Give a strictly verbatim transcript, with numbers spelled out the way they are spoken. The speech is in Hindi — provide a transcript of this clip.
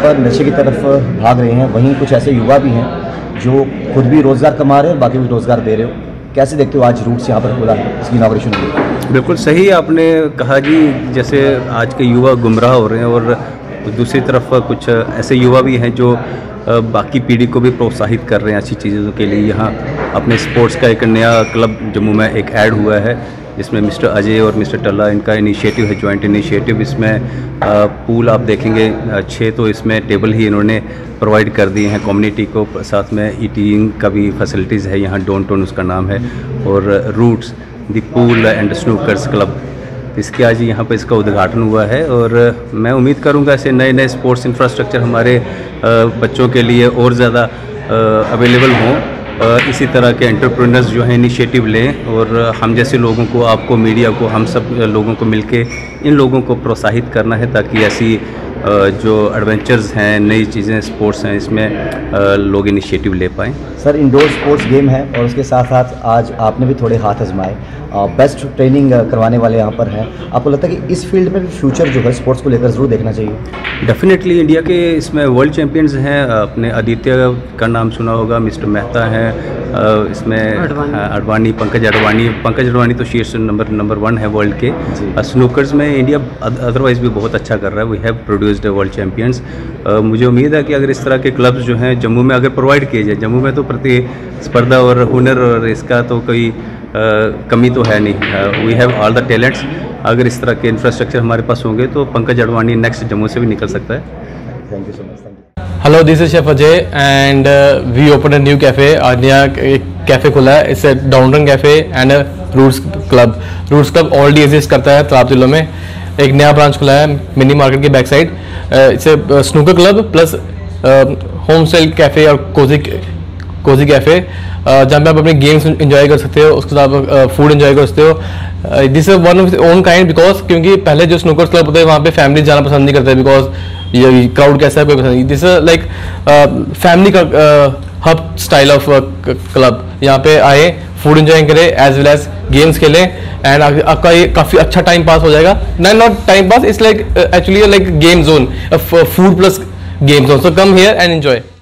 नशे की तरफ भाग रहे हैं, वहीं कुछ ऐसे युवा भी हैं जो खुद भी रोज़गार कमा रहे हैं और बाकी भी रोज़गार दे रहे हो। कैसे देखते हो आज रूट्स यहाँ पर खुला है, इसकी इनॉग्रेशन हुई? बिल्कुल सही आपने कहा जी, जैसे आज के युवा गुमराह हो रहे हैं और दूसरी तरफ कुछ ऐसे युवा भी हैं जो बाकी पीढ़ी को भी प्रोत्साहित कर रहे हैं अच्छी चीज़ों के लिए। यहाँ अपने स्पोर्ट्स का एक नया क्लब जम्मू में एक ऐड हुआ है जिसमें मिस्टर अजय और मिस्टर टल्ला, इनका इनिशिएटिव है, जॉइंट इनिशिएटिव। इसमें पूल आप देखेंगे छः तो इसमें टेबल ही इन्होंने प्रोवाइड कर दिए हैं कम्युनिटी को, साथ में ईटिंग का भी फैसिलिटीज़ है यहाँ, डोन टोन उसका नाम है, और roots the pool and snookers club, इसके आज यहाँ पर इसका उद्घाटन हुआ है। और मैं उम्मीद करूँगा ऐसे नए नए स्पोर्ट्स इंफ्रास्ट्रक्चर हमारे बच्चों के लिए और ज़्यादा अवेलेबल हों, इसी तरह के एंटरप्रेन्योर्स जो हैं इनिशिएटिव लें, और हम जैसे लोगों को, आपको, मीडिया को, हम सब लोगों को मिलके इन लोगों को प्रोत्साहित करना है ताकि ऐसी जो एडवेंचर्स हैं, नई चीज़ें, स्पोर्ट्स हैं, इसमें लोग इनिशिएटिव ले पाएँ। सर, इंडोर स्पोर्ट्स गेम है और उसके साथ साथ आज आपने भी थोड़े हाथ आजमाए, बेस्ट ट्रेनिंग करवाने वाले यहाँ पर हैं। आपको लगता है कि इस फील्ड में भी फ्यूचर जो है स्पोर्ट्स को लेकर ज़रूर देखना चाहिए? डेफिनेटली इंडिया के इसमें वर्ल्ड चैम्पियंस हैं, अपने आदित्य का नाम सुना होगा, मिस्टर मेहता हैं, इसमें अडवाणी, पंकज अडवाणी पंकज अडवाणी तो शीर्ष नंबर नंबर वन है वर्ल्ड के। स्नूकर्स में इंडिया अदरवाइज़ भी बहुत अच्छा कर रहा है, we have produced world champions. मुझे उम्मीद है कि अगर इस तरह के क्लब्स जो हैं जम्मू में अगर प्रोवाइड किए जाए, जम्मू में तो प्रतिस्पर्धा और हुनर और इसका तो कोई Uh, कमी तो है नहीं, we have all the talents. अगर इस तरह के इंफ्रास्ट्रक्चर हमारे पास होंगे तो पंकज अडवाणी नेक्स्ट जम्मू से भी निकल सकता है। Thank you so much. Hello, this is chef Ajay and we open a new cafe. आज नया एक कैफ़े खुला है, it's downtown cafe and roots club. Roots club already exist करता है तालाब जिलों में, एक नया ब्रांच खुला है मिनी मार्केट के back side. It's a snooker club plus home style cafe और कोजी कोजी कैफ़े, जहाँ पे आप अपने गेम्स एंजॉय कर सकते हो, उसके साथ आप फूड एंजॉय कर सकते हो। This is one of own kind, because क्योंकि पहले जो स्नूकर क्लब होते हैं वहाँ पे फैमिली जाना पसंद नहीं करते, बिकॉज ये क्राउड कैसा है कोई पसंद नहीं। दिस इज लाइक फैमिली का हब स्टाइल ऑफ क्लब। यहाँ पे आए, फूड एंजॉय करें एज वेल एज गेम्स खेलें, एंड आपका ये काफ़ी अच्छा टाइम पास हो जाएगा। Not time pass, it's like actually like game zone, food plus game zone. So come here and enjoy.